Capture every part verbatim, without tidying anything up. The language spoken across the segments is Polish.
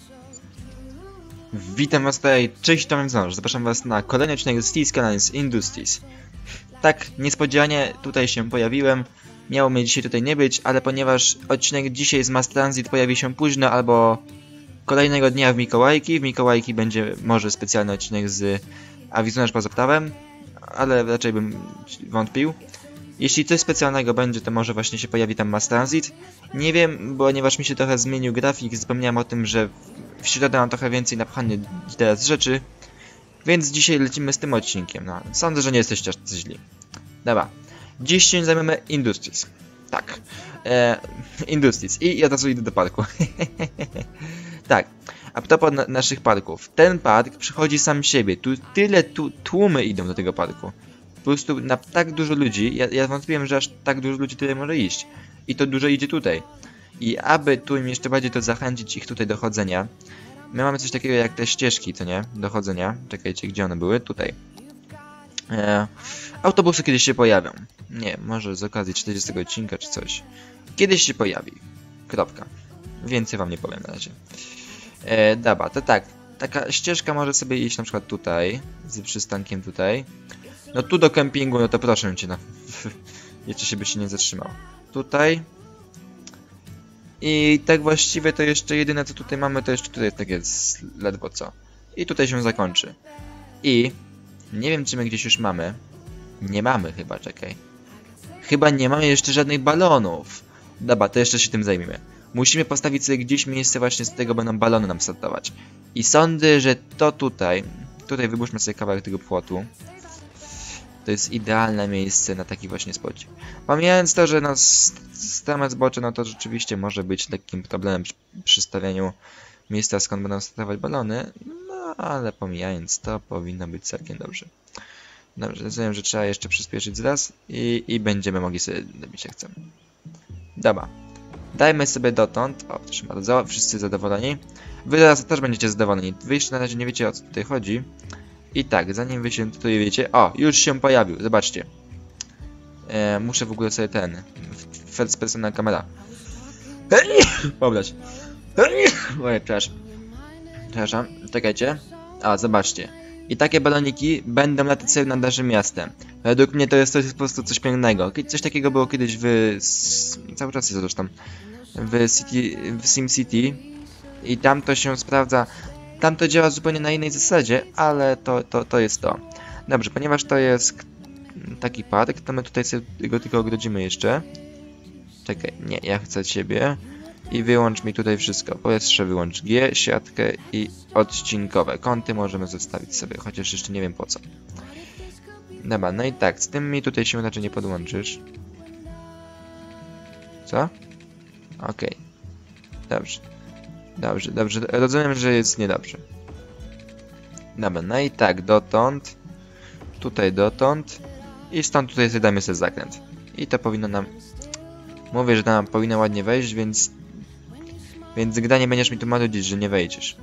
Witam was tutaj, cześć, Tomek Znowu. Zapraszam was na kolejny odcinek z Steel Skylines Industries. Tak, niespodziewanie tutaj się pojawiłem. Miało mnie dzisiaj tutaj nie być, ale ponieważ odcinek dzisiaj z Mass Transit pojawi się późno albo kolejnego dnia w Mikołajki, w Mikołajki będzie może specjalny odcinek z Arizona Pazoktawem, ale raczej bym wątpił. Jeśli coś specjalnego będzie, to może właśnie się pojawi tam Mass Transit. Nie wiem, ponieważ mi się trochę zmienił grafik, zapomniałem o tym, że w środę mam trochę więcej napchanie teraz rzeczy. Więc dzisiaj lecimy z tym odcinkiem. No, sądzę, że nie jesteście aż tak źli. Dobra. Dziś się zajmiemy Industries. Tak. E, Industries. I ja od razu idę do parku. Tak. A propos na naszych parków. Ten park przychodzi sam siebie. Tu tyle tu, tłumy idą do tego parku. Po prostu na tak dużo ludzi, ja, ja wątpiłem, że aż tak dużo ludzi tutaj może iść. I to dużo idzie tutaj. I aby tu im jeszcze bardziej to zachęcić ich tutaj do chodzenia, my mamy coś takiego jak te ścieżki, co nie? Do chodzenia. Czekajcie, gdzie one były? Tutaj. E, autobusy kiedyś się pojawią. Nie, może z okazji czterdziestego odcinka czy coś. Kiedyś się pojawi. Kropka. Więcej wam nie powiem na razie. E, dobra, to tak. Taka ścieżka może sobie iść na przykład tutaj. Z przystankiem tutaj. No tu do kempingu, no to proszę cię, no. Jeszcze się by się nie zatrzymał. Tutaj. I tak właściwie to jeszcze jedyne co tutaj mamy, to jeszcze tutaj tak jest ledwo co. I tutaj się zakończy. I nie wiem czy my gdzieś już mamy. Nie mamy chyba, czekaj. Chyba nie mamy jeszcze żadnych balonów. Dobra, to jeszcze się tym zajmiemy. Musimy postawić sobie gdzieś miejsce właśnie z tego będą balony nam startować. I sądzę, że to tutaj. Tutaj wybuszmy sobie kawałek tego płotu. To jest idealne miejsce na taki właśnie spocik. Pomijając to, że no same zbocze, no to rzeczywiście może być lekkim problemem przy, przy stawianiu miejsca, skąd będą startować balony. No ale pomijając to, powinno być całkiem dobrze. Dobrze, rozumiem, że trzeba jeszcze przyspieszyć zraz i, i będziemy mogli sobie robić jak chcemy. Dobra. Dajmy sobie dotąd. O, proszę bardzo, wszyscy zadowoleni. Wy teraz też będziecie zadowoleni. Wy jeszcze na razie nie wiecie o co tutaj chodzi. I tak, zanim wy się tutaj wiecie... O, już się pojawił, zobaczcie. E, muszę w ogóle sobie ten... First persona kamera. Pobrać. Oj, przepraszam. Przepraszam, czekajcie. A, zobaczcie. I takie baloniki będą latać sobie nad naszym miastem. Według mnie to jest, to jest po prostu coś pięknego. Coś takiego było kiedyś w... Cały czas jest zresztą. W City... w SimCity. I tam to się sprawdza... Tam to działa zupełnie na innej zasadzie, ale to, to, to jest to. Dobrze, ponieważ to jest taki park, to my tutaj sobie go tylko ogrodzimy jeszcze. Czekaj, nie, ja chcę ciebie. I wyłącz mi tutaj wszystko. Powietrze wyłącz G, siatkę i odcinkowe. Kąty możemy zostawić sobie, chociaż jeszcze nie wiem po co. Dobra, no i tak, z tym mi tutaj się raczej nie podłączysz. Co? Okej. Okay. Dobrze. Dobrze, dobrze, rozumiem, że jest niedobrze. Dobra, no i tak, dotąd. Tutaj dotąd. I stąd tutaj sobie damy sobie zakręt. I to powinno nam... Mówię, że nam powinno ładnie wejść, więc... Więc gdy nie będziesz mi tu marudzić, że nie wejdziesz.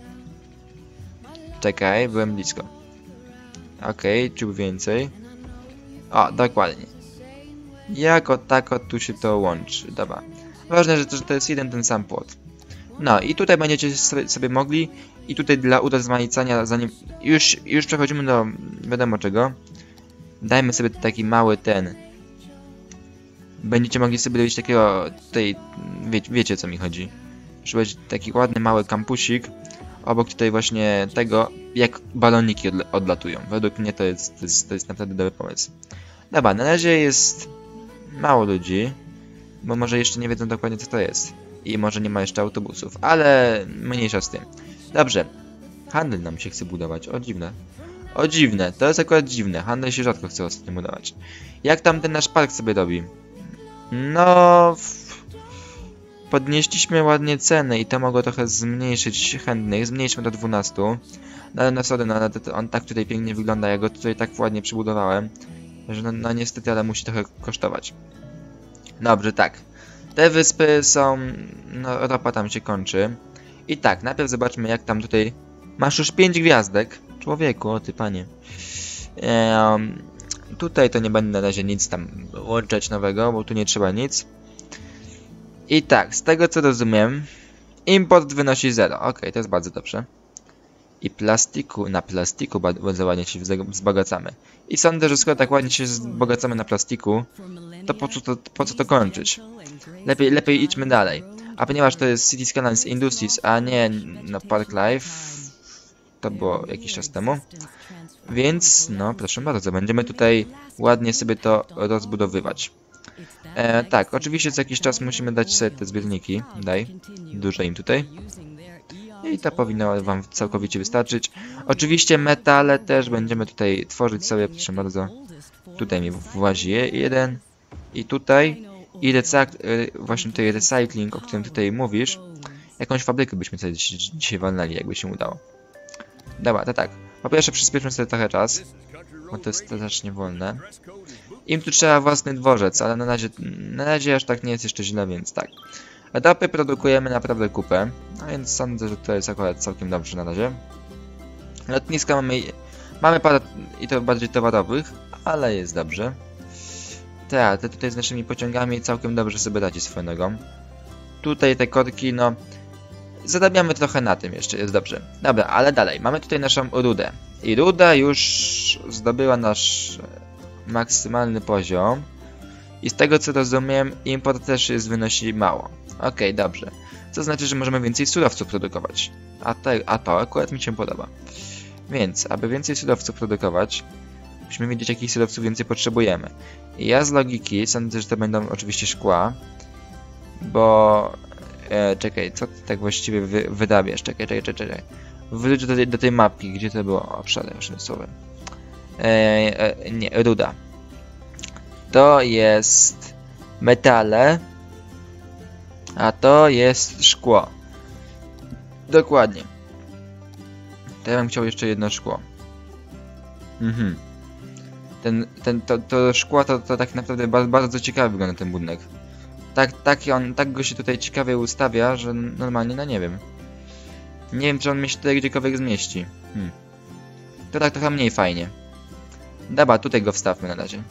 Czekaj, byłem blisko. Okej, okay, czy więcej? O, dokładnie. Jako tako tu się to łączy, dobra. Ważne, że to, że to jest jeden ten sam płot. No i tutaj będziecie sobie, sobie mogli i tutaj dla urozmaicania, zanim już, już przechodzimy do wiadomo czego, dajmy sobie taki mały ten, będziecie mogli sobie robić takiego, tutaj wie, wiecie co mi chodzi, żeby być taki ładny mały kampusik obok tutaj właśnie tego, jak baloniki odla odlatują. Według mnie to jest, to jest, to jest naprawdę dobry pomysł. Dobra, na razie jest mało ludzi, bo może jeszcze nie wiedzą dokładnie co to jest. I może nie ma jeszcze autobusów, ale mniejsza z tym. Dobrze. Handel nam się chce budować. O dziwne. O dziwne. To jest akurat dziwne. Handel się rzadko chce ostatnio budować. Jak tam ten nasz park sobie robi? No... Podnieśliśmy ładnie ceny i to mogło trochę zmniejszyć chętnych. Zmniejszmy do dwunastu. No ale no sorry, no, on tak tutaj pięknie wygląda. Ja go tutaj tak ładnie przybudowałem. Że no, no niestety, ale musi trochę kosztować. Dobrze, tak. Te wyspy są... No, ropa tam się kończy. I tak, najpierw zobaczmy jak tam tutaj... Masz już pięć gwiazdek. Człowieku, o ty panie. Ehm, tutaj to nie będę na razie nic tam łączać nowego, bo tu nie trzeba nic. I tak, z tego co rozumiem... Import wynosi zero. Ok, to jest bardzo dobrze. I plastiku, na plastiku bardzo ładnie się wzbogacamy. I sądzę, że skoro tak ładnie się wzbogacamy na plastiku, to po co to, po co to kończyć? Lepiej, lepiej idźmy dalej. A ponieważ to jest City Skylines Industries, a nie no, Park Life, to było jakiś czas temu. Więc, no proszę bardzo, będziemy tutaj ładnie sobie to rozbudowywać. E, tak, oczywiście co jakiś czas musimy dać sobie te zbiorniki. Daj, dużo im tutaj. I to powinno wam całkowicie wystarczyć. Oczywiście metale też będziemy tutaj tworzyć sobie, proszę bardzo. Tutaj mi włazi jeden. I tutaj. I właśnie tutaj recycling, o którym tutaj mówisz. Jakąś fabrykę byśmy sobie dzisiaj walnęli, jakby się udało. Dobra, to tak. Po pierwsze przyspieszmy sobie trochę czas. Bo to jest strasznie wolne. Im tu trzeba własny dworzec, ale na razie, na razie aż tak nie jest jeszcze źle, więc tak. Etapy produkujemy naprawdę kupę, a więc sądzę, że to jest akurat całkiem dobrze na razie. Lotniska mamy, mamy parę i to bardziej towarowych, ale jest dobrze. Teatr tutaj z naszymi pociągami całkiem dobrze sobie radzi swoją nogą. Tutaj te korki, no zarabiamy trochę na tym jeszcze, jest dobrze. Dobra, ale dalej, mamy tutaj naszą rudę. I ruda już zdobyła nasz maksymalny poziom. I z tego co rozumiem, import też jest wynosi mało. Okej, okay, dobrze. Co znaczy, że możemy więcej surowców produkować. A, te, a to akurat mi się podoba. Więc, aby więcej surowców produkować, musimy wiedzieć, jakich surowców więcej potrzebujemy. I ja z logiki sądzę, że to będą oczywiście szkła. Bo... E, czekaj, co ty tak właściwie wy, wydabiasz? Czekaj, czekaj, czekaj, czekaj. Wróć do tej, do tej mapki, gdzie to było obszary przemysłowe. E, e, nie, ruda. To jest metale, a to jest szkło. Dokładnie. To ja bym chciał jeszcze jedno szkło. Mhm. Ten, ten, to, to szkło to, to tak naprawdę bardzo, bardzo ciekawy wygląda ten budynek. Tak, tak, on, tak go się tutaj ciekawie ustawia, że normalnie, no nie wiem. Nie wiem, czy on mi się tutaj gdziekolwiek zmieści. Hmm. To tak trochę mniej fajnie. Dobra, tutaj go wstawmy na razie.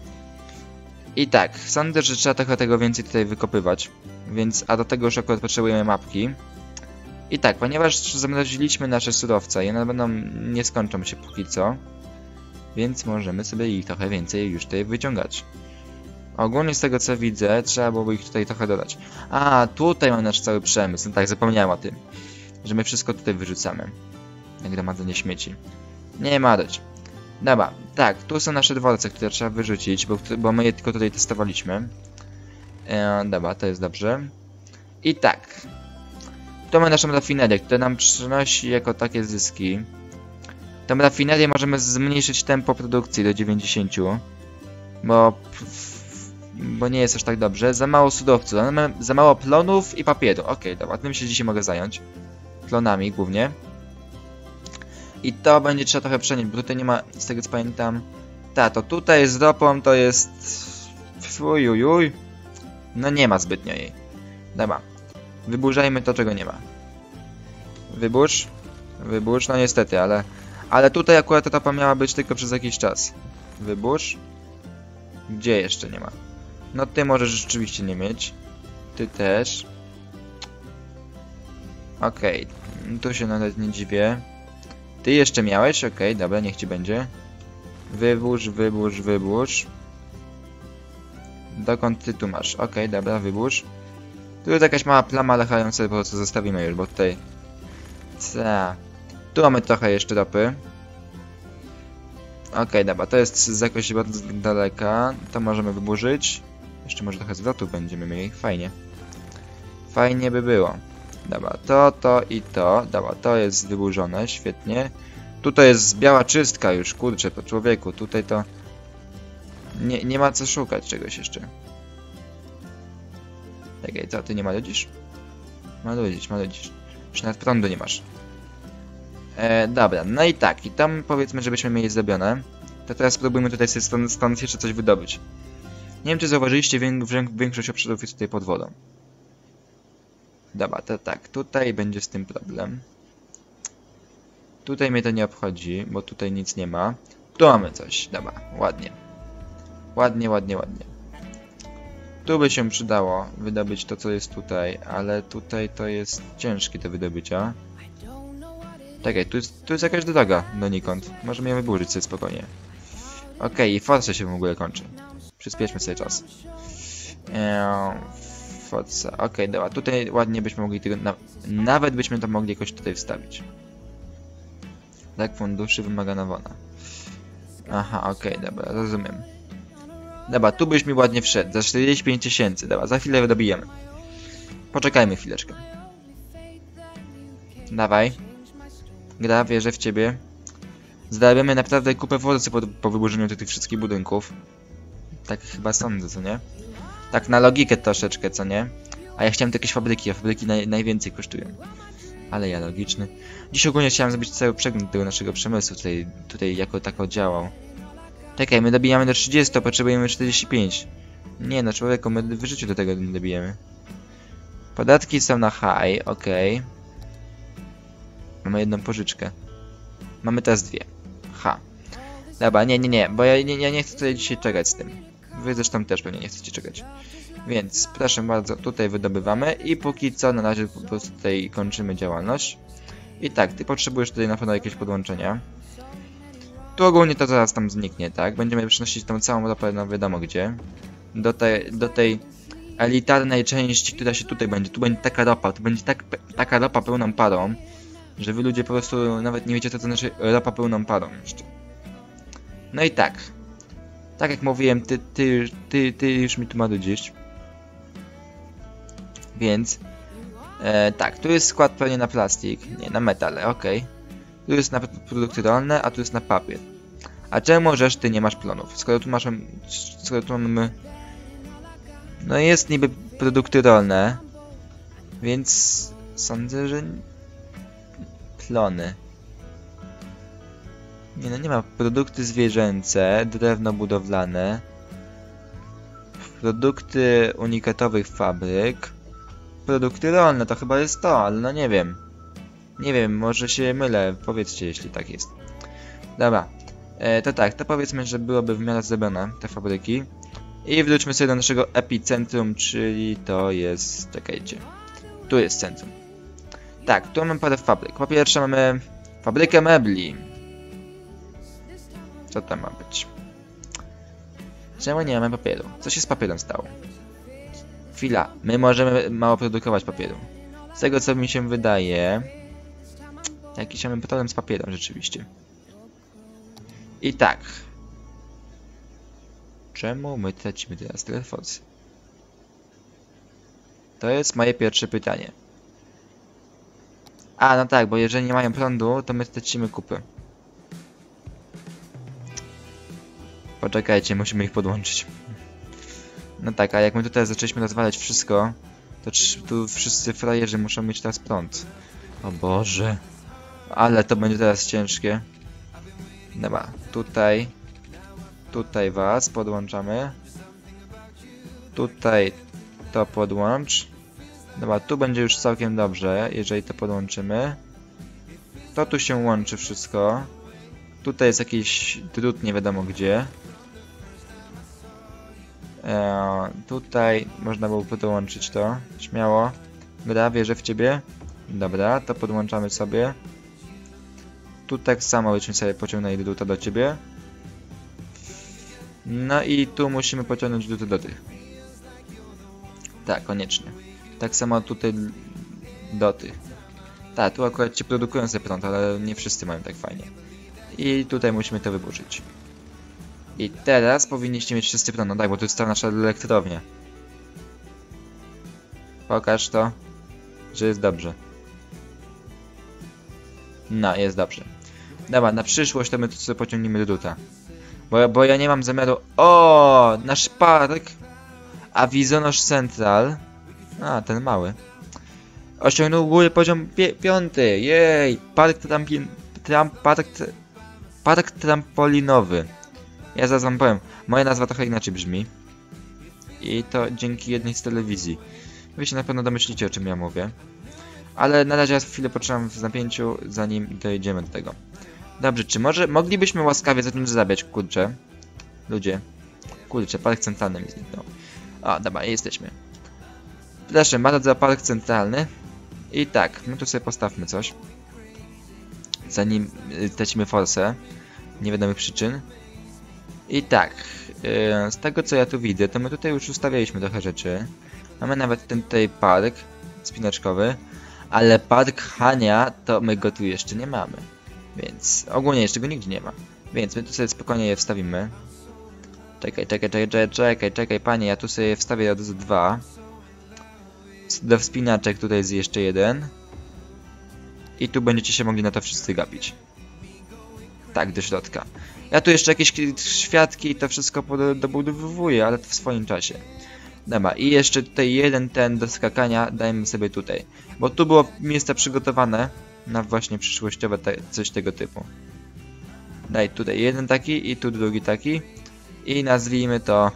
I tak, sądzę, że trzeba trochę tego więcej tutaj wykopywać. Więc, a do tego już akurat potrzebujemy mapki. I tak, ponieważ zamroziliśmy nasze surowce i one będą, nie skończą się póki co. Więc możemy sobie ich trochę więcej już tutaj wyciągać. Ogólnie z tego co widzę, trzeba byłoby ich tutaj trochę dodać. A, tutaj mamy nasz cały przemysł. No tak, zapomniałem o tym. Że my wszystko tutaj wyrzucamy. Jak gromadzenie śmieci. Nie marudź. Dobra, tak, tu są nasze dworce, które trzeba wyrzucić, bo, bo my je tylko tutaj testowaliśmy. E, dobra, to jest dobrze. I tak. Tu mamy naszą rafinerię, która nam przynosi jako takie zyski. Tą rafinerię możemy zmniejszyć tempo produkcji do dziewięćdziesięciu. Bo... Bo nie jest aż tak dobrze. Za mało surowców, za mało plonów i papieru. Okej, okay, dobra, tym się dzisiaj mogę zająć. Plonami głównie. I to będzie trzeba trochę przenieść, bo tutaj nie ma, z tego co pamiętam... Ta, to tutaj z ropą to jest... Ujujuj. No nie ma zbytnio jej. Dobra. Wyburzajmy to, czego nie ma. Wyburz. Wyburz, no niestety, ale... Ale tutaj akurat ta ropa miała być tylko przez jakiś czas. Wyburz. Gdzie jeszcze nie ma? No ty możesz rzeczywiście nie mieć. Ty też. Okej. Okay. Tu się nawet nie dziwię. Ty jeszcze miałeś? Okej, okay, dobra, niech ci będzie. Wyburz, wyburz, wyburz. Dokąd ty tu masz? Okej, okay, dobra, wyburz. Tu jest jakaś mała plama, ale chyba ją sobie po prostu zostawimy już, bo tutaj... Ta. Tu mamy trochę jeszcze ropy. Okej, okay, dobra, to jest z jakoś bardzo daleka. To możemy wyburzyć. Jeszcze może trochę zwrotów będziemy mieli. Fajnie. Fajnie by było. Dobra, to, to i to. Dobra, to jest wyburzone, świetnie. Tutaj jest biała czystka już, kurczę, po człowieku. Tutaj to... Nie, nie ma co szukać czegoś jeszcze. Czekaj, co, ty nie maludzisz? Maludzisz, maludzisz. Już nawet prądu nie masz. E, dobra, no i tak, i tam powiedzmy, żebyśmy mieli zrobione. To teraz spróbujmy tutaj sobie stąd, stąd jeszcze coś wydobyć. Nie wiem, czy zauważyliście, większość obszarów jest tutaj pod wodą. Dobra, to tak, tutaj będzie z tym problem. Tutaj mnie to nie obchodzi, bo tutaj nic nie ma. Tu mamy coś, dobra, ładnie. Ładnie, ładnie, ładnie. Tu by się przydało wydobyć to, co jest tutaj, ale tutaj to jest ciężkie do wydobycia. Czekaj, tu jest, tu jest jakaś droga donikąd. Możemy ją wyburzyć sobie spokojnie. Okej, okay, i forsa się w ogóle kończy. Przyspieszmy sobie czas. Eee, forsa, okej, okay, dobra. Tutaj ładnie byśmy mogli tego... Na, nawet byśmy to mogli jakoś tutaj wstawić. Tak, funduszy wymaga nawona. Aha, okej, okay, dobra, rozumiem. Dobra, tu byś mi ładnie wszedł. Za czterdzieści pięć tysięcy, dobra, za chwilę wydobijemy. Poczekajmy chwileczkę. Dawaj. Gra, wierzę w ciebie. Zarabiamy naprawdę kupę forsy po, po wyburzeniu tych, tych wszystkich budynków. Tak chyba sądzę, co nie? Tak na logikę troszeczkę, co nie? A ja chciałem jakieś fabryki, a fabryki naj, najwięcej kosztują. Ale ja logiczny. Dziś ogólnie chciałem zrobić cały przegląd tego naszego przemysłu, tutaj, tutaj jako tako działał. Czekaj, my dobijamy do trzydziestu, potrzebujemy czterdzieści pięć. Nie no, człowieku, my w życiu do tego nie dobijemy. Podatki są na high, okej. Okay. Mamy jedną pożyczkę. Mamy teraz dwie. Ha. Dobra, nie, nie, nie, bo ja nie, ja nie chcę tutaj dzisiaj czekać z tym. Wy zresztą też pewnie nie chcecie czekać. Więc proszę bardzo, tutaj wydobywamy i póki co na razie po prostu tutaj kończymy działalność. I tak, ty potrzebujesz tutaj na pewno jakieś podłączenia. Tu ogólnie to zaraz tam zniknie, tak? Będziemy przynosić tą całą ropę, no wiadomo gdzie. Do tej, do tej elitarnej części, która się tutaj będzie. Tu będzie taka ropa, tu będzie tak, taka ropa pełną parą, że wy ludzie po prostu nawet nie wiecie co to znaczy ropa pełną parą jeszcze. No i tak. Tak jak mówiłem, ty, ty, ty, ty już mi tu marudzisz. Więc e, tak, tu jest skład pewnie na plastik, nie, na metale, okej. Okay. Tu jest na produkty rolne, a tu jest na papier. A czemu żeż ty nie masz plonów? Skoro tu masz, skoro tu mamy... No jest niby produkty rolne, więc sądzę, że... Plony. Nie no, nie ma. Produkty zwierzęce, drewno budowlane, produkty unikatowych fabryk, produkty rolne, to chyba jest to, ale no nie wiem. Nie wiem, może się mylę, powiedzcie jeśli tak jest. Dobra, e, to tak, to powiedzmy, że byłoby w miarę zrobione, te fabryki. I wróćmy sobie do naszego epicentrum, czyli to jest... czekajcie. Tu jest centrum. Tak, tu mamy parę fabryk. Po pierwsze mamy fabrykę mebli. Co tam ma być? Czemu nie mamy papieru? Co się z papierem stało? Chwila, my możemy mało produkować papieru. Z tego co mi się wydaje... Jakiś mamy problem z papierem rzeczywiście. I tak. Czemu my tracimy teraz tyle forsy? To jest moje pierwsze pytanie. A, no tak, bo jeżeli nie mają prądu, to my stracimy kupy. Poczekajcie, musimy ich podłączyć. No tak, a jak my tutaj zaczęliśmy rozwalać wszystko, to tu wszyscy frajerzy muszą mieć teraz prąd. O Boże. Ale to będzie teraz ciężkie. Dobra, tutaj. Tutaj was podłączamy. Tutaj to podłącz. Dobra, tu będzie już całkiem dobrze, jeżeli to podłączymy. To tu się łączy wszystko. Tutaj jest jakiś drut, nie wiadomo gdzie. Eee, tutaj można było podłączyć to. Śmiało. Gra, wierzę w ciebie. Dobra, to podłączamy sobie. Tu tak samo byśmy sobie pociągnęli druta do ciebie. No i tu musimy pociągnąć druty do tych. Tak, koniecznie. Tak samo tutaj do tych. Tak, tu akurat ci produkują sobie prąd, ale nie wszyscy mają tak fajnie. I tutaj musimy to wyburzyć. I teraz powinniście mieć wszyscy prąd, no tak, bo tu jest ta nasza elektrownia. Pokaż to, że jest dobrze. No, jest dobrze. Dobra, na przyszłość to my tu sobie pociągniemy druta. Bo, bo ja nie mam zamiaru... O, nasz park Avizonosz Central. A, ten mały. Osiągnął góry poziom pi piąty. Jej! Park trampi... Tram... Park... Park trampolinowy. Ja zaraz wam powiem. Moja nazwa trochę inaczej brzmi. I to dzięki jednej z telewizji. Wy się na pewno domyślicie, o czym ja mówię. Ale na razie ja chwilę potrzebam w napięciu, zanim dojdziemy do tego. Dobrze, czy może moglibyśmy łaskawie zacząć zarabiać, kurczę? Ludzie. Kurczę, park centralny mi zniknął. O, dobra, jesteśmy. Proszę bardzo, park centralny. I tak, my tu sobie postawmy coś. Zanim y, tracimy forsę. Niewiadomych przyczyn. I tak, yy, z tego co ja tu widzę, to my tutaj już ustawialiśmy trochę rzeczy. Mamy nawet ten tutaj park spinaczkowy. Ale park Hania, to my go tu jeszcze nie mamy. Więc ogólnie jeszcze go nigdzie nie ma. Więc my tu sobie spokojnie je wstawimy. Czekaj, czekaj, czekaj, czekaj, czekaj, czekaj, panie, ja tu sobie wstawię od razu dwa. Do wspinaczek tutaj jest jeszcze jeden. I tu będziecie się mogli na to wszyscy gapić. Tak, do środka. Ja tu jeszcze jakieś świadki i to wszystko dobudowuję, ale to w swoim czasie. Dobra, i jeszcze tutaj jeden ten do skakania dajmy sobie tutaj. Bo tu było miejsce przygotowane na właśnie przyszłościowe te, coś tego typu. Daj tutaj jeden taki i tu drugi taki. I nazwijmy to...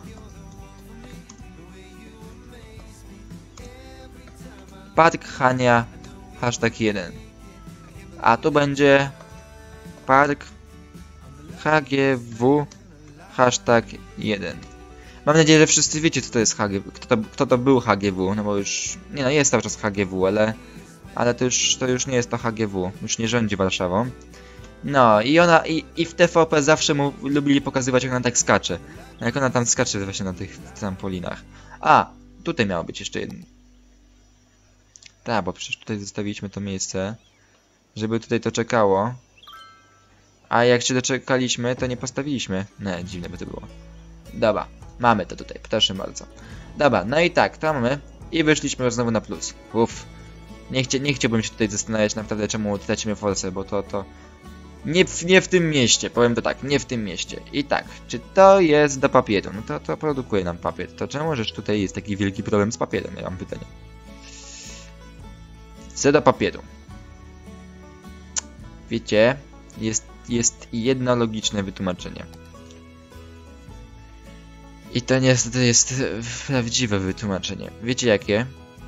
Park Hania hashtag jeden. A tu będzie Park H G W hashtag jeden. Mam nadzieję, że wszyscy wiecie, co to jest H G W, kto to, kto to był H G W, no bo już... Nie no, jest cały czas H G W, ale... Ale to już, to już nie jest to H G W, już nie rządzi Warszawą. No i ona, i, i w T V P zawsze mu lubili pokazywać, jak ona tak skacze. Jak ona tam skacze właśnie na tych trampolinach. A, tutaj miało być jeszcze jeden. Tak, bo przecież tutaj zostawiliśmy to miejsce, żeby tutaj to czekało. A jak się doczekaliśmy, to nie postawiliśmy. Nie, dziwne by to było. Dobra, mamy to tutaj, proszę bardzo. Dobra, no i tak, to mamy. I wyszliśmy znowu na plus. Uff. Nie, chcia, nie chciałbym się tutaj zastanawiać naprawdę, czemu tracimy forsę, bo to, to... Nie w, nie w tym mieście, powiem to tak, nie w tym mieście. I tak, czy to jest do papieru? No to, to produkuje nam papier. To czemu rzecz tutaj jest taki wielki problem z papierem? Ja mam pytanie. Co do papieru. Wiecie, jest, jest jedno logiczne wytłumaczenie. I to niestety jest prawdziwe wytłumaczenie. Wiecie jakie?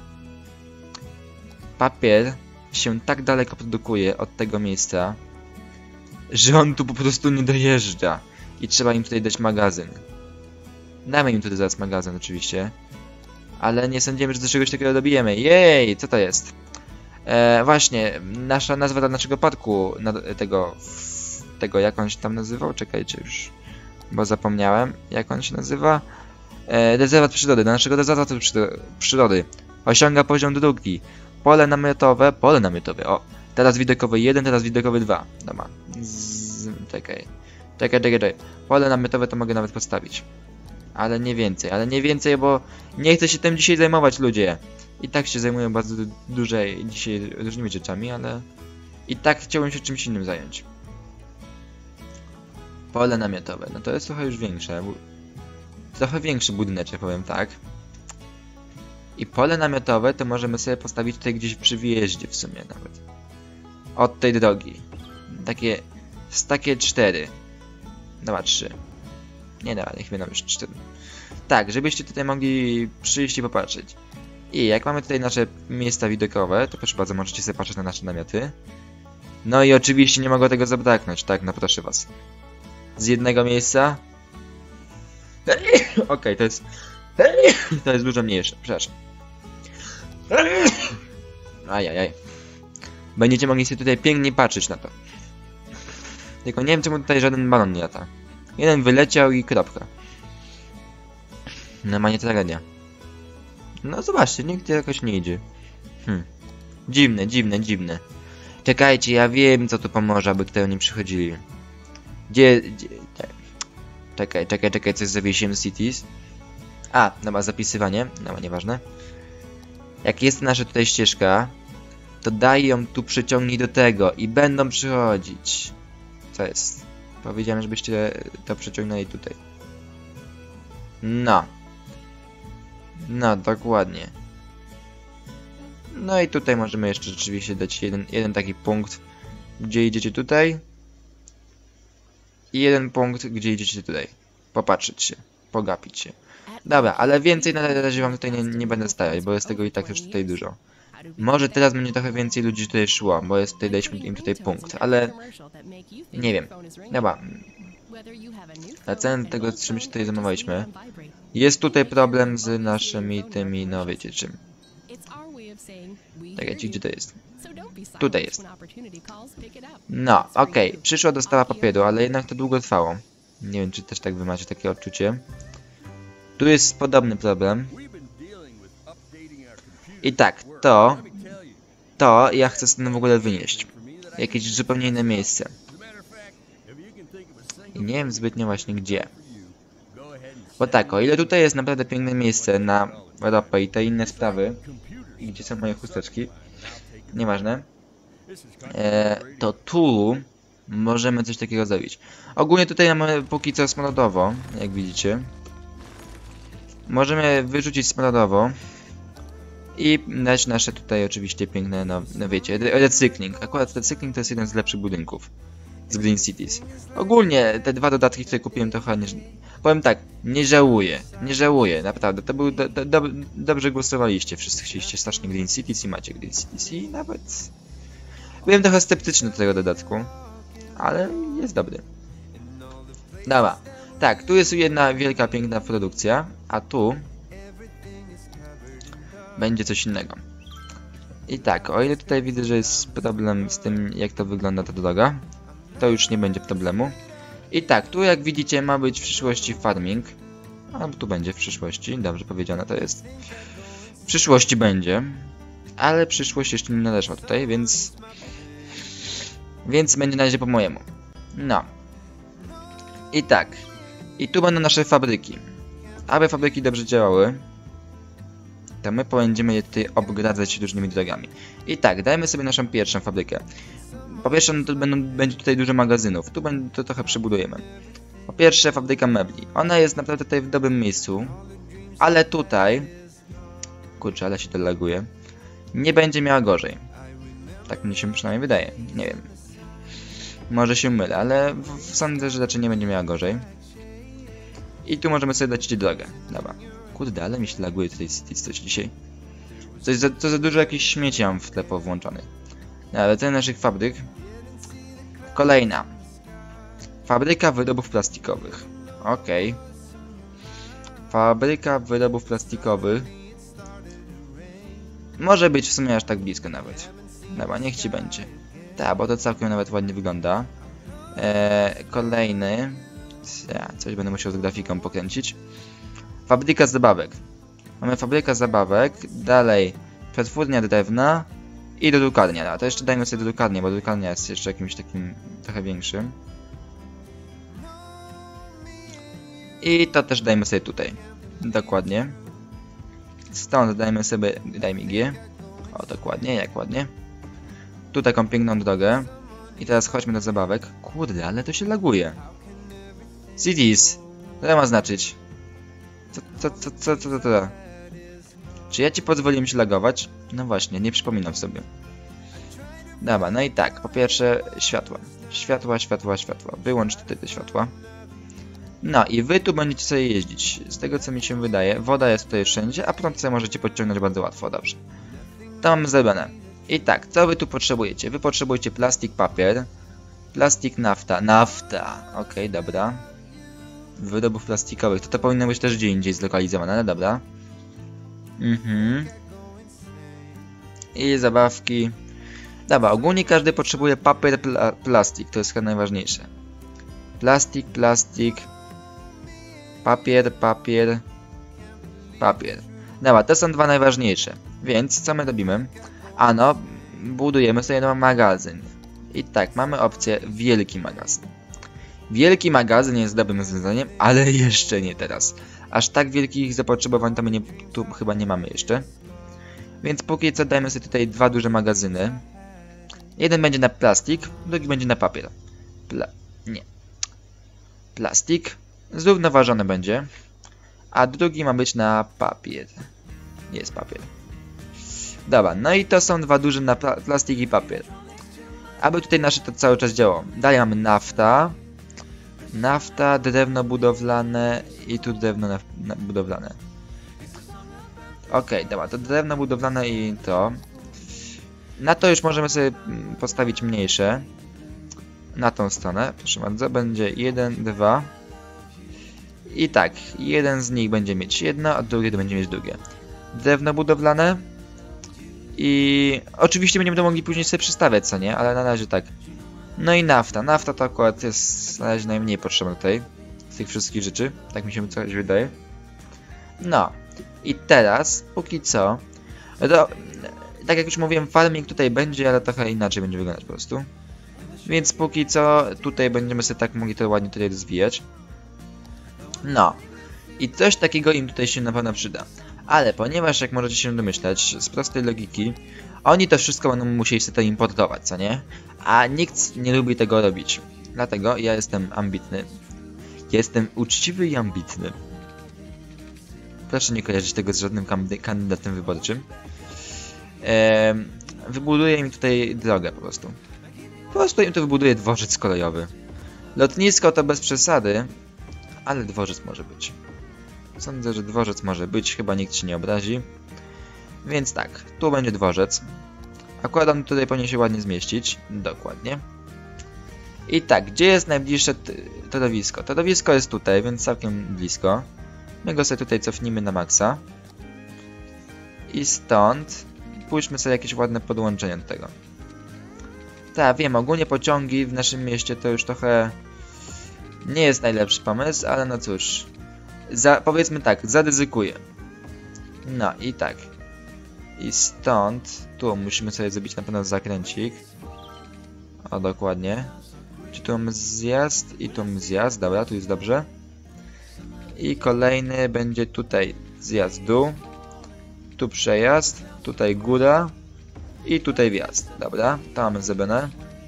Papier się tak daleko produkuje od tego miejsca, że on tu po prostu nie dojeżdża. I trzeba im tutaj dać magazyn. Damy im tutaj zaraz magazyn oczywiście. Ale nie sądzimy, że do czegoś takiego dobijemy. Jej, co to jest? E, właśnie, nasza nazwa dla naszego parku, na, tego, tego, jak on się tam nazywał? Czekajcie już, bo zapomniałem, jak on się nazywa. E, rezerwat przyrody, do naszego rezerwatu przyrody. Osiąga poziom drugi. Pole namiotowe, pole namiotowe, o. Teraz widokowy jeden, teraz widokowy dwa. Dobra. Z... Czekaj. Czekaj, czekaj, czekaj. Pole namiotowe to mogę nawet postawić. Ale nie więcej, ale nie więcej, bo nie chcę się tym dzisiaj zajmować, ludzie. I tak się zajmuję bardzo dłużej dzisiaj różnymi rzeczami, ale... I tak chciałbym się czymś innym zająć. Pole namiotowe, no to jest trochę już większe. Trochę większy budyneczek, powiem tak. I pole namiotowe to możemy sobie postawić tutaj gdzieś przy wjeździe w sumie nawet. Od tej drogi. Takie... z takie cztery. Dobra, trzy. Nie dobra, niech będą już cztery. Tak, żebyście tutaj mogli przyjść i popatrzeć. I jak mamy tutaj nasze miejsca widokowe, to proszę bardzo, możecie sobie patrzeć na nasze namioty. No i oczywiście nie mogło tego zabraknąć, tak, no proszę was. Z jednego miejsca... Okej, okay, to jest... To jest dużo mniejsze, przepraszam. Ajajaj. Będziecie mogli sobie tutaj pięknie patrzeć na to. Tylko nie wiem, czemu tutaj żaden balon nie lata. Jeden wyleciał i kropka. Normalnie tragedia. No zobaczcie, nigdy jakoś nie idzie. Hm. Dziwne, dziwne, dziwne. Czekajcie, ja wiem, co tu pomoże, aby tutaj oni przychodzili. Gdzie... gdzie czekaj, czekaj, czekaj, coś zawiesiłem z Cities. A, dobra, zapisywanie. Dobra, nieważne. Jak jest nasza tutaj ścieżka, to daj ją tu przyciągnij do tego i będą przychodzić. Co jest? Powiedziałem, żebyście to przyciągnęli tutaj. No. No, dokładnie. No i tutaj możemy jeszcze rzeczywiście dać jeden, jeden taki punkt, gdzie idziecie tutaj. I jeden punkt, gdzie idziecie tutaj. Popatrzeć się, pogapić się. Dobra, ale więcej na razie wam tutaj nie, nie będę stawiać, bo jest tego i tak już tutaj dużo. Może teraz będzie trochę więcej ludzi tutaj szło, bo jest tutaj, daliśmy im tutaj punkt, ale... Nie wiem. Dobra. Wracając do tego, czym się tutaj zajmowaliśmy. Jest tutaj problem z naszymi tymi, no wiecie czym. Czekajcie, gdzie to jest? Tutaj jest. No, okej. Okay. Przyszła dostawa papieru, ale jednak to długo trwało. Nie wiem, czy też tak wy macie takie odczucie. Tu jest podobny problem. I tak, to... To ja chcę stąd w ogóle wynieść. Jakieś zupełnie inne miejsce. I nie wiem zbytnio właśnie gdzie. Bo tak, o ile tutaj jest naprawdę piękne miejsce na ropę i te inne sprawy. I gdzie są moje chusteczki? Nieważne. E, to tu możemy coś takiego zrobić. Ogólnie tutaj mamy póki co smrodowo, jak widzicie. Możemy wyrzucić smrodowo. I dać nasze tutaj oczywiście piękne, no, no wiecie, recykling. Akurat recykling to jest jeden z lepszych budynków z Green Cities. Ogólnie te dwa dodatki, które kupiłem, trochę nie... Powiem tak, nie żałuję, nie żałuję, naprawdę. To był do, do, do, dobrze głosowaliście, wszyscy chcieliście strasznie Green Cities i macie Green Cities i nawet... Byłem trochę sceptyczny do tego dodatku, ale jest dobry. Dobra, tak, tu jest jedna wielka, piękna produkcja, a tu... będzie coś innego. I tak, o ile tutaj widzę, że jest problem z tym, jak to wygląda ta droga, to już nie będzie problemu. I tak, tu jak widzicie ma być w przyszłości farming. A tu będzie w przyszłości, dobrze powiedziane to jest. W przyszłości będzie, ale przyszłość jeszcze nie nadeszła tutaj, więc... Więc będzie na razie po mojemu. No. I tak. I tu będą nasze fabryki. Aby fabryki dobrze działały, to my będziemy je tutaj obgradzać różnymi drogami. I tak, dajmy sobie naszą pierwszą fabrykę. Po pierwsze, no to będą, będzie tutaj dużo magazynów. Tu będą, to trochę przebudujemy. Po pierwsze, fabryka mebli. Ona jest naprawdę tutaj w dobrym miejscu. Ale tutaj... Kurczę, ale się to laguje. Nie będzie miała gorzej. Tak mi się przynajmniej wydaje. Nie wiem. Może się mylę, ale w, sądzę, że raczej nie będzie miała gorzej. I tu możemy sobie dać drogę. Dobra. Kurde, ale mi się laguje tutaj Cities coś dzisiaj. Coś za, to za dużo jakichś śmieci mam w tle powłączonych. No, ale ten naszych fabryk. Kolejna. Fabryka wyrobów plastikowych. Okej. Okay. Fabryka wyrobów plastikowych. Może być w sumie aż tak blisko nawet. Dobra, niech ci będzie. Tak, bo to całkiem nawet ładnie wygląda. Eee, kolejny. Ja, coś będę musiał z grafiką pokręcić. Fabryka zabawek. Mamy fabryka zabawek, dalej przetwórnia drewna i drukarnia. A to jeszcze dajmy sobie drukarnię, bo drukarnia jest jeszcze jakimś takim trochę większym. I to też dajmy sobie tutaj. Dokładnie. Stąd dajmy sobie, daj mi G. O, dokładnie, jak ładnie. Tu taką piękną drogę. I teraz chodźmy do zabawek. Kurde, ale to się laguje. Cities. Co ma znaczyć? Co, co, co, co, co, co, co? Czy ja ci pozwoliłem się lagować? No właśnie, nie przypominam sobie. Dobra, no i tak, po pierwsze światła. Światła, światła, światła. Wyłącz tutaj te światła. No i wy tu będziecie sobie jeździć. Z tego co mi się wydaje, woda jest tutaj wszędzie, a prąd sobie możecie podciągnąć bardzo łatwo, dobrze. To mamy zrobione. I tak, co wy tu potrzebujecie? Wy potrzebujecie plastik, papier. Plastik, nafta. Nafta. Okej, okay, dobra. Wyrobów plastikowych. To to powinno być też gdzie indziej zlokalizowane, ale dobra. Mhm. I zabawki. Dobra, ogólnie każdy potrzebuje papier, pla plastik. To jest chyba najważniejsze. Plastik, plastik. Papier, papier. Papier. Dobra, to są dwa najważniejsze. Więc co my robimy? Ano, budujemy sobie jeden magazyn. I tak, mamy opcję wielki magazyn. Wielki magazyn jest dobrym rozwiązaniem, ale jeszcze nie teraz. Aż tak wielkich zapotrzebowań to my nie, tu chyba nie mamy jeszcze. Więc póki co dajmy sobie tutaj dwa duże magazyny. Jeden będzie na plastik, drugi będzie na papier. Pla... nie. Plastik zrównoważony będzie, a drugi ma być na papier. Jest papier. Dobra, no i to są dwa duże na pla plastik i papier. Aby tutaj nasze to cały czas działało. Dalej mamy nafta. Nafta, drewno budowlane i tu drewno na, na budowlane. Okej, okay, dobra, to drewno budowlane i to. Na to już możemy sobie postawić mniejsze. Na tą stronę, proszę bardzo, będzie jeden, dwa. I tak, jeden z nich będzie mieć jedno, a drugi będzie mieć drugie. Drewno budowlane. I oczywiście będziemy to mogli później sobie przystawiać, co nie? Ale na razie tak. No i nafta. Nafta to akurat jest na razie najmniej potrzebna tutaj. Z tych wszystkich rzeczy. Tak mi się coś wydaje. No. I teraz, póki co... To, tak jak już mówiłem, farming tutaj będzie, ale trochę inaczej będzie wyglądać po prostu. Więc póki co tutaj będziemy sobie tak mogli to ładnie tutaj rozwijać. No. I coś takiego im tutaj się na pewno przyda. Ale ponieważ, jak możecie się domyślać, z prostej logiki, oni to wszystko będą musieli sobie to importować, co nie? A nikt nie lubi tego robić. Dlatego ja jestem ambitny. Jestem uczciwy i ambitny. Proszę nie kojarzyć tego z żadnym kandydatem wyborczym. Eee, wybuduję im tutaj drogę po prostu. Po prostu im to wybuduję dworzec kolejowy. Lotnisko to bez przesady, ale dworzec może być. Sądzę, że dworzec może być, chyba nikt się nie obrazi. Więc tak, tu będzie dworzec. Akurat on tutaj powinien się ładnie zmieścić. Dokładnie. I tak, gdzie jest najbliższe torowisko? Torowisko jest tutaj, więc całkiem blisko. My go sobie tutaj cofnijmy na maksa. I stąd pójdźmy sobie jakieś ładne podłączenia do tego. Tak, wiem, ogólnie pociągi w naszym mieście to już trochę nie jest najlepszy pomysł, ale no cóż. Za, powiedzmy tak, zaryzykuję. No i tak. I stąd, tu musimy sobie zrobić na pewno zakręcik. O, dokładnie. Czy tu mamy zjazd i tu mamy zjazd, dobra, tu jest dobrze. I kolejny będzie tutaj zjazd dół. Tu przejazd, tutaj góra. I tutaj wjazd, dobra, to mamy zrobione.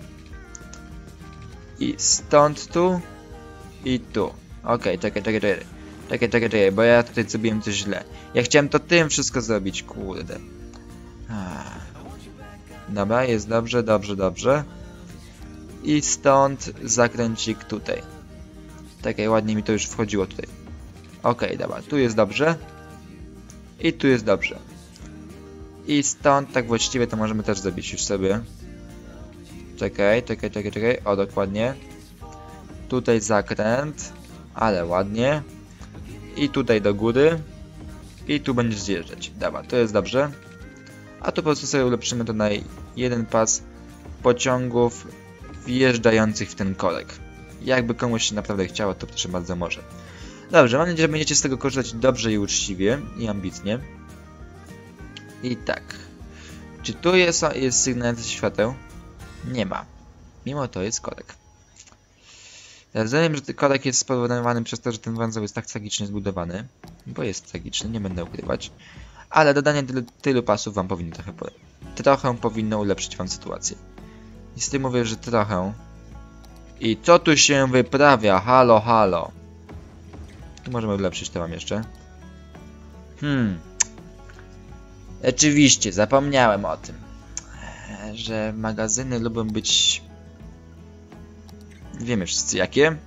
I stąd tu. I tu. Okej, czekaj, czekaj, czekaj. Czekaj, czekaj, czekaj, bo ja tutaj zrobiłem coś źle. Ja chciałem to tym wszystko zrobić, kurde. Dobra, jest dobrze, dobrze, dobrze. I stąd zakręcik tutaj. Czekaj, ładnie mi to już wchodziło tutaj. Okej, dobra, tu jest dobrze. I tu jest dobrze. I stąd tak właściwie to możemy też zrobić już sobie. Czekaj, czekaj, czekaj, czekaj. O, dokładnie. Tutaj zakręt. Ale ładnie. I tutaj do góry. I tu będziesz zjeżdżać. Dobra, to jest dobrze. A tu po prostu sobie ulepszymy to na jeden pas pociągów wjeżdżających w ten korek. Jakby komuś się naprawdę chciało, to proszę bardzo może. Dobrze, mam nadzieję, że będziecie z tego korzystać dobrze i uczciwie i ambitnie. I tak. Czy tu jest, jest sygnalizacja świateł? Nie ma. Mimo to jest korek. Rozumiem, że ten korek jest spowodowany przez to, że ten węzeł jest tak tragicznie zbudowany. Bo jest tragiczny, nie będę ukrywać. Ale dodanie tylu, tylu pasów wam powinno trochę, trochę powinno ulepszyć wam sytuację. I z tym mówię, że trochę. I co tu się wyprawia? Halo, halo. Tu możemy ulepszyć to wam jeszcze. Hmm. Oczywiście, zapomniałem o tym. Że magazyny lubią być... Wiemy wszyscy jakie.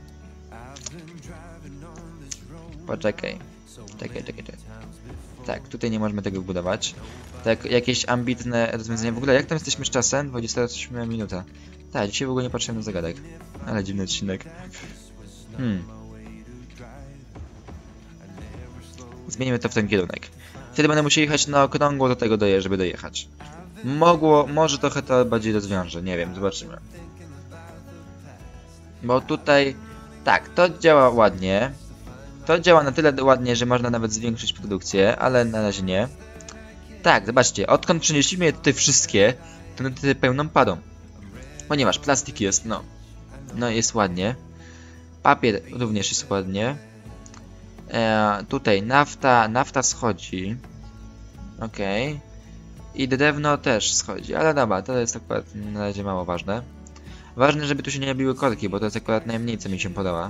Poczekaj. Czekaj, czekaj, czekaj. Tak, tutaj nie możemy tego budować. Tak, jakieś ambitne rozwiązania. W ogóle jak tam jesteśmy z czasem? dwudziesta ósma minuta. Tak, dzisiaj w ogóle nie patrzyłem na zegarek. Ale dziwny odcinek. Hmm. Zmienimy to w ten kierunek. Wtedy będę musiał jechać na okrągło do tego, doje, żeby dojechać. Mogło, może trochę to bardziej rozwiąże, nie wiem, zobaczymy. Bo tutaj, tak, to działa ładnie. To działa na tyle ładnie, że można nawet zwiększyć produkcję, ale na razie nie. Tak, zobaczcie, odkąd przenieśliśmy je tutaj wszystkie, to one tutaj pełną padą. Ponieważ plastik jest, no, no jest ładnie. Papier również jest ładnie. E, tutaj nafta, nafta schodzi. Okej. Okay. I drewno też schodzi, ale dobra, to jest akurat na razie mało ważne. Ważne, żeby tu się nie biły korki, bo to jest akurat najmniej, co mi się podoba.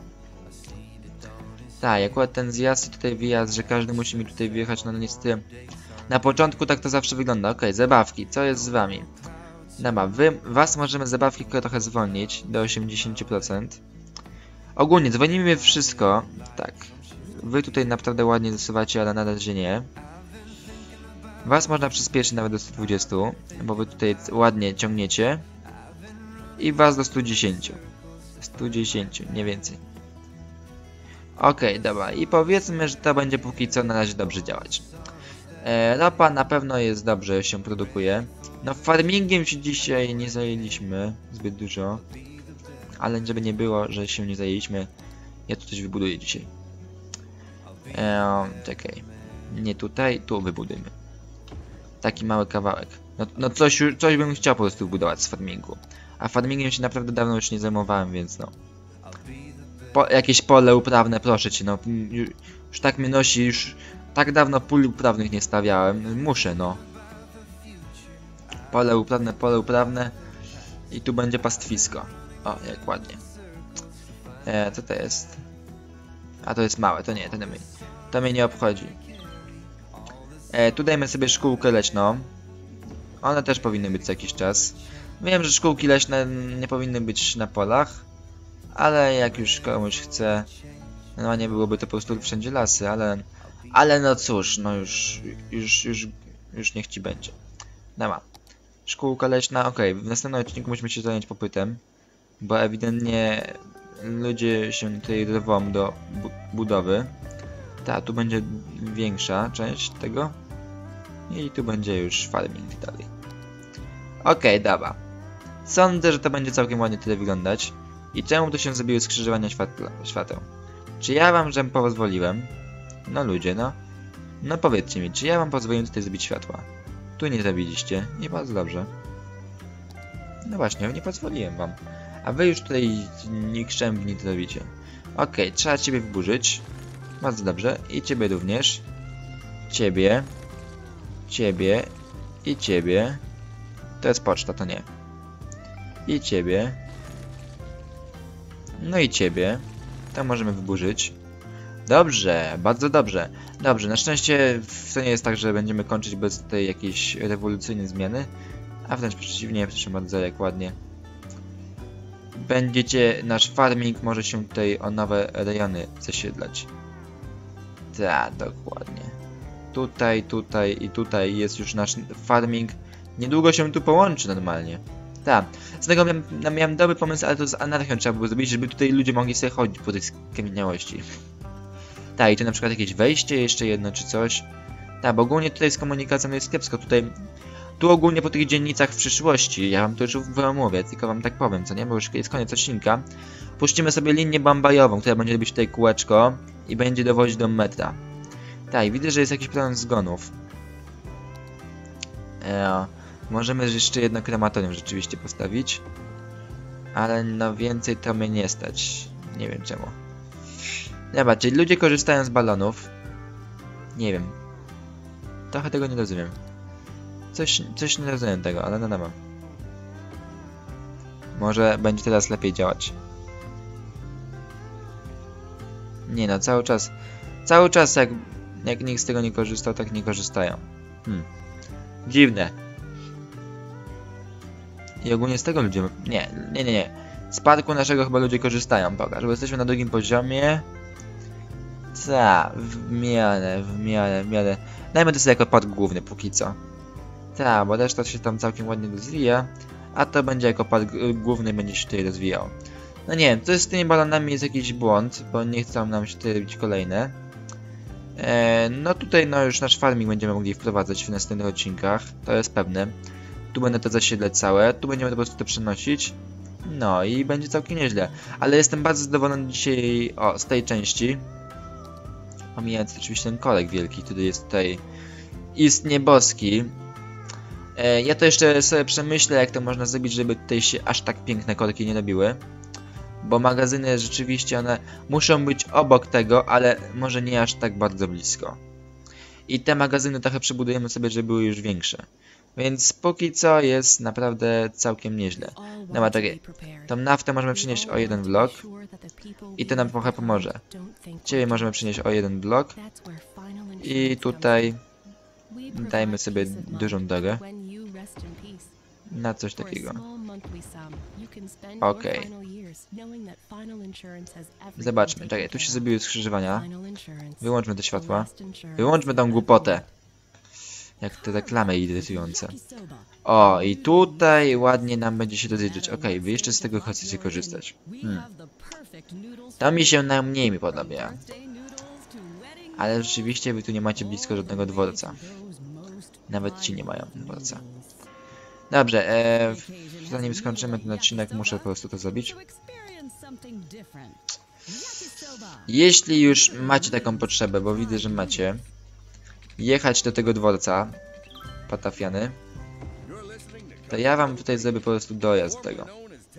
Tak, akurat ten zjazd i tutaj wyjazd, że każdy musi mi tutaj wjechać, no niestety. Na początku tak to zawsze wygląda. Okej, okay, zabawki, co jest z wami? Dobra, wy, was możemy zabawki trochę zwolnić do osiemdziesięciu procent. Ogólnie zwolnimy wszystko. Tak. Wy tutaj naprawdę ładnie zasuwacie, ale na razie nie. Was można przyspieszyć nawet do stu dwudziestu, bo wy tutaj ładnie ciągniecie. I was do stu dziesięciu. stu dziesięciu, nie więcej. Okej, okay, dobra. I powiedzmy, że to będzie póki co na razie dobrze działać. E, ropa na pewno jest dobrze, się produkuje. No farmingiem się dzisiaj nie zajęliśmy zbyt dużo. Ale żeby nie było, że się nie zajęliśmy, ja tu coś wybuduję dzisiaj. Eee, czekaj. Nie tutaj, tu wybudujmy. Taki mały kawałek. No, no coś, coś bym chciał po prostu budować z farmingu. A farmingiem się naprawdę dawno już nie zajmowałem, więc no. Po, jakieś pole uprawne, proszę cię, no. Już, już tak mnie nosi, już tak dawno pól uprawnych nie stawiałem. Muszę, no. Pole uprawne, pole uprawne. I tu będzie pastwisko. O, jak ładnie. E, co to jest? A to jest małe, to nie, to nie mnie. To mnie nie obchodzi. E, tu dajmy sobie szkółkę leśną. One też powinny być co jakiś czas. Wiem, że szkółki leśne nie powinny być na polach. Ale jak już komuś chce... No nie byłoby to po prostu wszędzie lasy, ale... Ale no cóż, no już... Już, już, już niech ci będzie. Dobra. Szkółka leśna, okej. Okay. W następnym odcinku musimy się zająć popytem. Bo ewidentnie... Ludzie się tutaj rwą do bu budowy. Ta, tu będzie większa część tego. I tu będzie już farming dalej. Okej, okay, dobra. Sądzę, że to będzie całkiem ładnie tyle wyglądać. I czemu tu się zrobiły skrzyżowania światła, świateł? Czy ja wam, że pozwoliłem? No ludzie, no. No powiedzcie mi, czy ja wam pozwoliłem tutaj zrobić światła? Tu nie zrobiliście. Nie bardzo dobrze. No właśnie, nie pozwoliłem wam. A wy już tutaj nikczemnie to robicie. Okej, okay, trzeba ciebie wyburzyć. Bardzo dobrze. I ciebie również. Ciebie. Ciebie. I ciebie. To jest poczta, to nie. I ciebie. No i ciebie. To możemy wyburzyć. Dobrze, bardzo dobrze. Dobrze, na szczęście to nie jest tak, że będziemy kończyć bez tej jakiejś rewolucyjnej zmiany. A wręcz przeciwnie, proszę bardzo, jak ładnie. Będziecie, nasz farming może się tutaj o nowe rejony zasiedlać. Tak, dokładnie. Tutaj, tutaj i tutaj jest już nasz farming. Niedługo się tu połączy normalnie. Tak. Z tego miałem, miałem dobry pomysł, ale to z anarchią trzeba było zrobić, żeby tutaj ludzie mogli sobie chodzić po tej skamieniałości. Tak, i tu na przykład jakieś wejście, jeszcze jedno czy coś. Tak, bo ogólnie tutaj z komunikacją jest kiepsko. Tutaj, tu ogólnie po tych dzielnicach w przyszłości, ja wam to już wam mówię, tylko wam tak powiem, co nie? Bo już jest koniec odcinka. Puścimy sobie linię bambajową, która będzie robić tutaj kółeczko i będzie dowodzić do metra. Tak, widzę, że jest jakiś plan zgonów. Eee, możemy jeszcze jedno krematorium rzeczywiście postawić. Ale no więcej to mnie nie stać. Nie wiem czemu. Dobra, czyli ludzie korzystają z balonów. Nie wiem. Trochę tego nie rozumiem. Coś, coś nie rozumiem tego, ale no dobra. Może będzie teraz lepiej działać. Nie no, cały czas... Cały czas jak, jak nikt z tego nie korzystał, tak nie korzystają. Hmm. Dziwne. I ogólnie z tego ludzie... Nie, nie, nie, nie. Z parku naszego chyba ludzie korzystają, pokaż, bo jesteśmy na drugim poziomie. Ta, w miarę, w miarę, w miarę. Dajmy to sobie jako park główny póki co. Ta, bo reszta się tam całkiem ładnie rozwija. A to będzie jako park główny, będzie się tutaj rozwijał. No nie wiem, to jest z tymi balonami jest jakiś błąd, bo nie chcą nam się tutaj robić kolejne. Eee, no tutaj no już nasz farming będziemy mogli wprowadzać w następnych odcinkach, to jest pewne. Tu będę to zasiedle całe, tu będziemy po prostu to przenosić. No i będzie całkiem nieźle. Ale jestem bardzo zadowolony dzisiaj o, z tej części. Pomijając oczywiście ten korek wielki, który jest tutaj istnie boski. E, ja to jeszcze sobie przemyślę, jak to można zrobić, żeby tutaj się aż tak piękne korki nie robiły. Bo magazyny rzeczywiście one muszą być obok tego, ale może nie aż tak bardzo blisko. I te magazyny trochę przebudujemy sobie, żeby były już większe. Więc póki co jest naprawdę całkiem nieźle. Dobra, czekaj. Tą naftę możemy przynieść o jeden blok. I to nam trochę pomoże. Ciebie możemy przynieść o jeden blok. I tutaj dajmy sobie dużą drogę. Na coś takiego. Okej. Okay. Zobaczmy, czekaj, tu się zrobiły skrzyżowania. Wyłączmy te światła. Wyłączmy tą głupotę. Jak te reklamy irytujące. O, i tutaj ładnie nam będzie się rozliczyć. Okej, okay, wy jeszcze z tego chcecie korzystać. Hmm. To mi się najmniej mi podoba. Ale rzeczywiście wy tu nie macie blisko żadnego dworca. Nawet ci nie mają dworca. Dobrze, e, zanim skończymy ten odcinek, muszę po prostu to zrobić. Jeśli już macie taką potrzebę, bo widzę, że macie, jechać do tego dworca patafiany, to ja wam tutaj zrobię po prostu dojazd do tego.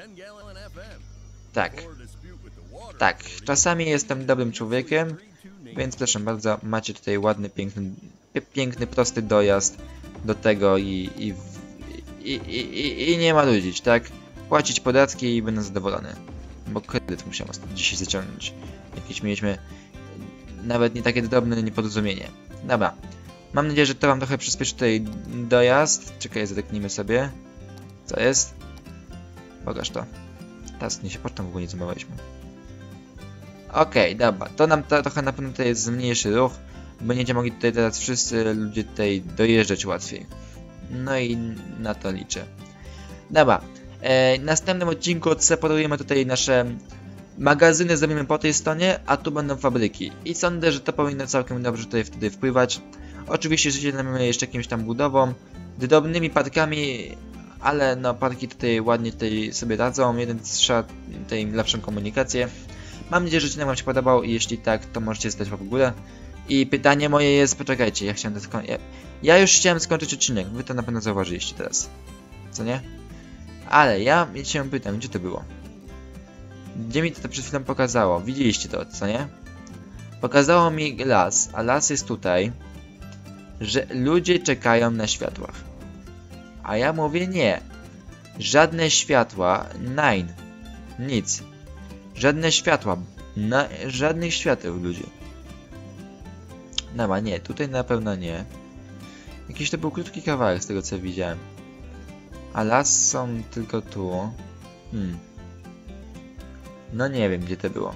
Tak. Tak, czasami jestem dobrym człowiekiem, więc proszę bardzo, macie tutaj ładny, piękny, piękny, prosty dojazd do tego i, i, i, i, i nie ma ludzić, tak? Płacić podatki i będę zadowolony. Bo kredyt musiałem dzisiaj zaciągnąć. Jakieś mieliśmy nawet nie takie drobne nieporozumienie. Dobra. Mam nadzieję, że to wam trochę przyspieszy tutaj dojazd. Czekaj, zateknijmy sobie. Co jest? Pokaż to. Teraz nie się pocztą w ogóle nie zoomowaliśmy. Okej, okay, dobra. To nam to, trochę na pewno tutaj zmniejszy ruch. Będziecie mogli tutaj teraz wszyscy ludzie tutaj dojeżdżać łatwiej. No i na to liczę. Dobra. E, w następnym odcinku odseparujemy tutaj nasze magazyny, zrobimy po tej stronie, a tu będą fabryki. I sądzę, że to powinno całkiem dobrze tutaj wtedy wpływać. Oczywiście życie mamy jeszcze jakimś tam budową, drobnymi parkami, ale no parki tutaj ładnie tutaj sobie radzą. Jeden strzał tutaj im lepszą komunikację. Mam nadzieję, że odcinek wam się podobał i jeśli tak, to możecie zostać w górę. I pytanie moje jest, poczekajcie, ja chciałem to skończyć. Ja, ja już chciałem skończyć odcinek, wy to na pewno zauważyliście teraz. Co nie? Ale ja się pytam, gdzie to było? Gdzie mi to przed chwilą pokazało? Widzieliście to, co nie? Pokazało mi las, a las jest tutaj, że ludzie czekają na światłach. A ja mówię nie. Żadne światła, nine. Nic. Żadne światła. Na, żadnych świateł, ludzie. No ma nie, tutaj na pewno nie. Jakiś to był krótki kawałek z tego, co widziałem. A las są tylko tu. Hmm. No nie wiem, gdzie to było.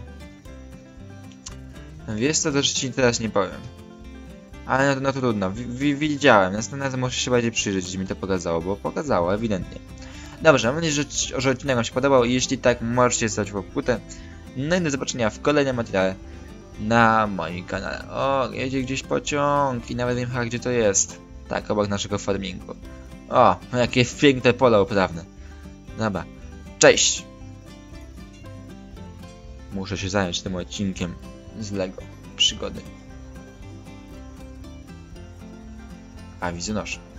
Wiesz co, też ci teraz nie powiem. Ale no, no trudno, w, w, widziałem. Następnym razem muszę się bardziej przyjrzeć, gdzie mi to pokazało, bo pokazało, ewidentnie. Dobrze, mam nadzieję, że, że odcinek wam się podobał i jeśli tak, możecie stać w łapkutę. No i do zobaczenia w kolejnym materiale na moim kanale. O, jedzie gdzieś pociąg i nawet wiem chyba, gdzie to jest. Tak, obok naszego farmingu. O, jakie piękne pole uprawne. Dobra, cześć! Muszę się zająć tym odcinkiem z Lego przygody. A, widzę noż.